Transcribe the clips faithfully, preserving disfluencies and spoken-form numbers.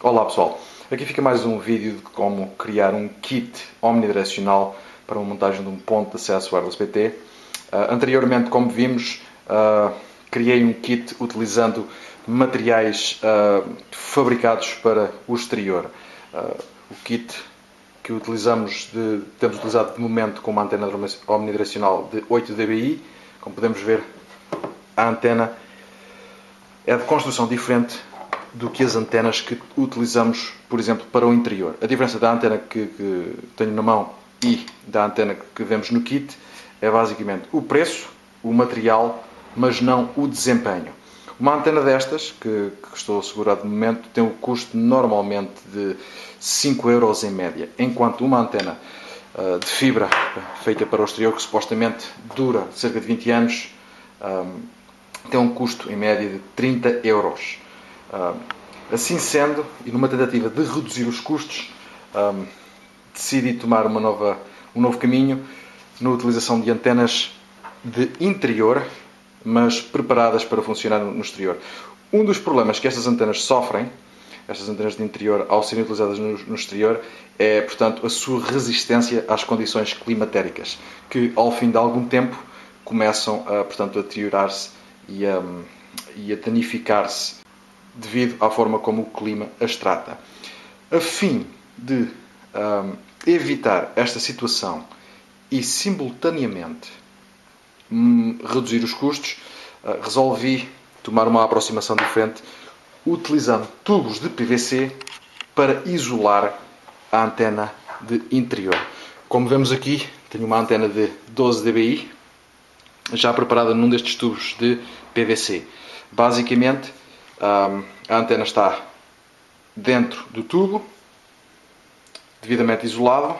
Olá pessoal, aqui fica mais um vídeo de como criar um kit omnidirecional para uma montagem de um ponto de acesso wireless P T. Uh, anteriormente, como vimos, uh, criei um kit utilizando materiais uh, fabricados para o exterior. Uh, o kit que utilizamos de, temos utilizado de momento com uma antena omnidirecional de oito D B I. Como podemos ver, a antena é de construção diferente do que as antenas que utilizamos, por exemplo, para o interior. A diferença da antena que, que tenho na mão e da antena que vemos no kit é basicamente o preço, o material, mas não o desempenho. Uma antena destas, que, que estou a segurar de momento, tem um custo normalmente de cinco euros em média, enquanto uma antena uh, de fibra feita para o exterior, que supostamente dura cerca de vinte anos, um, tem um custo em média de trinta euros. Uh, assim sendo, e numa tentativa de reduzir os custos, um, decidi tomar uma nova, um novo caminho na utilização de antenas de interior, mas preparadas para funcionar no exterior. Um dos problemas que estas antenas sofrem, estas antenas de interior, ao serem utilizadas no, no exterior, é, portanto, a sua resistência às condições climatéricas, que ao fim de algum tempo começam a, portanto, a deteriorar-se e a, e a danificar-se devido à forma como o clima as trata. A fim de um, evitar esta situação e simultaneamente um, reduzir os custos, uh, resolvi tomar uma aproximação diferente utilizando tubos de P V C para isolar a antena de interior. Como vemos aqui, tenho uma antena de doze D B I já preparada num destes tubos de P V C. Basicamente, Um, a antena está dentro do tubo, devidamente isolado.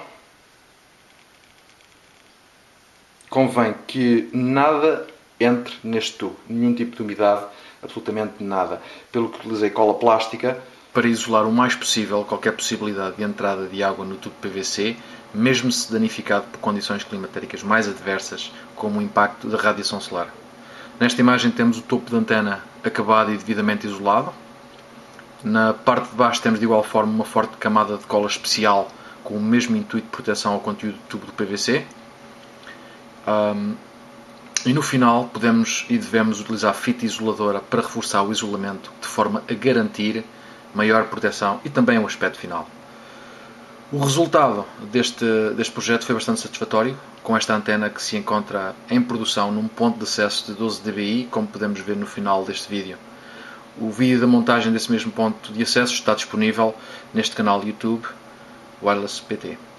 Convém que nada entre neste tubo, nenhum tipo de umidade, absolutamente nada. Pelo que utilizei cola plástica para isolar o mais possível qualquer possibilidade de entrada de água no tubo P V C, mesmo se danificado por condições climatéricas mais adversas, como o impacto da radiação solar. Nesta imagem temos o topo da antena acabado e devidamente isolado. Na parte de baixo temos de igual forma uma forte camada de cola especial com o mesmo intuito de proteção ao conteúdo do tubo de P V C. Um, e no final podemos e devemos utilizar fita isoladora para reforçar o isolamento de forma a garantir maior proteção e também o aspecto final. O resultado deste, deste projeto foi bastante satisfatório, com esta antena que se encontra em produção num ponto de acesso de doze D B I, como podemos ver no final deste vídeo. O vídeo da montagem desse mesmo ponto de acesso está disponível neste canal YouTube Wireless P T.